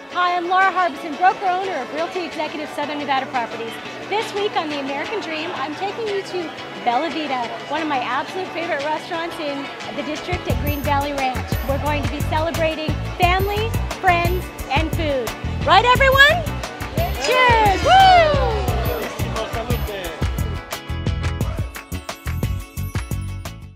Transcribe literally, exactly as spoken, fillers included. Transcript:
Hi, I'm Laura Harbison, broker owner of Realty Executive Southern Nevada Properties. This week on The American Dream, I'm taking you to Vita, one of my absolute favorite restaurants in the district at Green Valley Ranch. We're going to be celebrating family, friends, and food. Right, everyone?